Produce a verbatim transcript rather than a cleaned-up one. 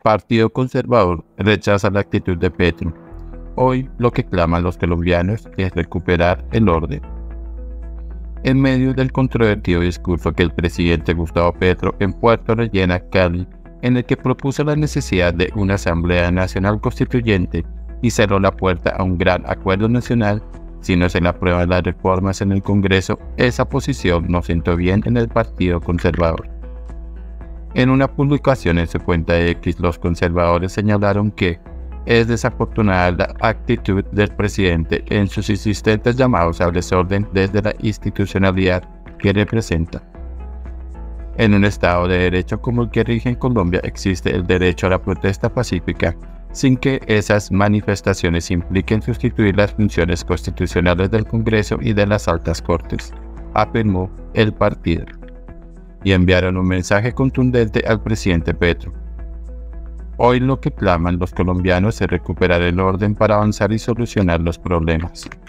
Partido Conservador rechaza la actitud de Petro. Hoy lo que claman los colombianos es recuperar el orden. En medio del controvertido discurso que el presidente Gustavo Petro en Puerto Rellena, Cali, en el que propuso la necesidad de una Asamblea Nacional Constituyente y cerró la puerta a un gran acuerdo nacional, si no se le aprueban las reformas en el Congreso, esa posición no sentó bien en el Partido Conservador. En una publicación en su cuenta de X, los conservadores señalaron que es desafortunada la actitud del presidente en sus insistentes llamados al desorden desde la institucionalidad que representa. En un Estado de Derecho como el que rige en Colombia existe el derecho a la protesta pacífica, sin que esas manifestaciones impliquen sustituir las funciones constitucionales del Congreso y de las altas cortes, afirmó el partido, y enviaron un mensaje contundente al presidente Petro. Hoy lo que claman los colombianos es recuperar el orden para avanzar y solucionar los problemas.